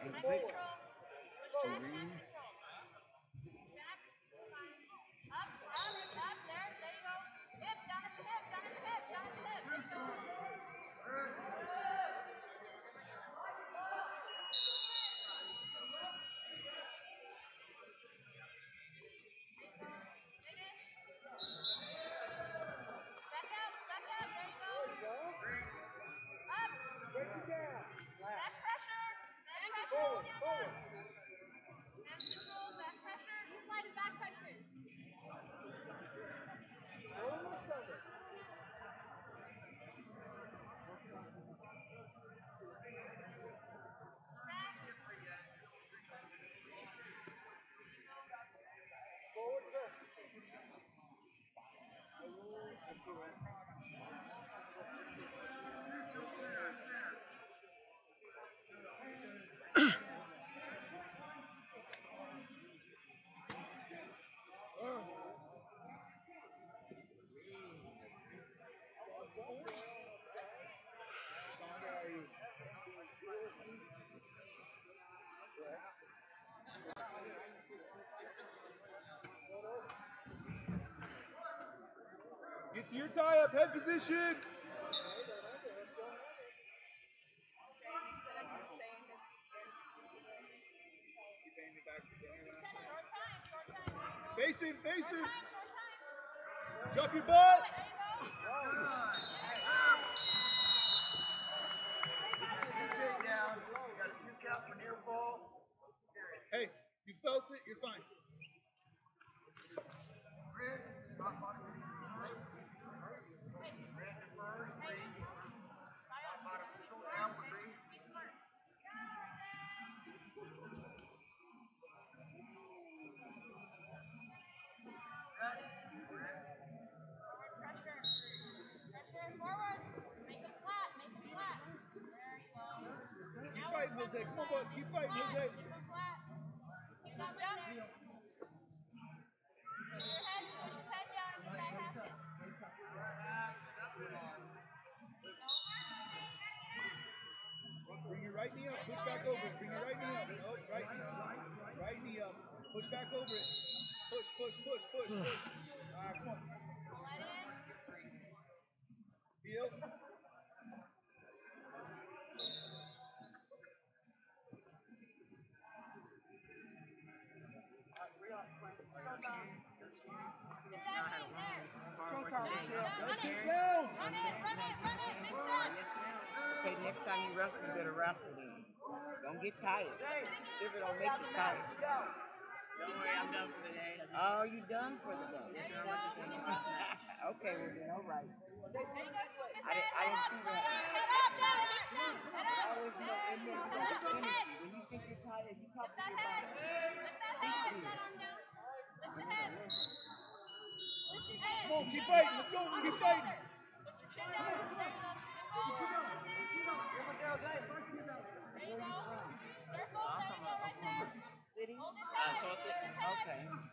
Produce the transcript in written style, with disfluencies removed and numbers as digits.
Forward. Three. Break it down. Forward. Forward. Forward, sir. Get to your tie-up, head position. Face him, face him. Drop your butt. Hey, you felt it, you're fine. Keep fighting, Jose. Come on, bud. Keep fighting, Jose. Bring your right knee up. Push back over it. Bring your right knee up. No, right knee. Right knee up. Push back over it. Push, push, push, push, push. All right, come on. Feel. Okay, next time you wrestle, you better wrestle then. Don't get tired. If it don't make you tired. Don't worry, I'm done for the day. Oh, you done for the day? Yes, sir. I'm about to finish last night. Okay, well then, all right. I didn't see that. I always know it means you got the energy. When you think you're tired, you talk to your body. Come on, keep fighting. Let's go. Keep fighting. City? Tulsa. Okay.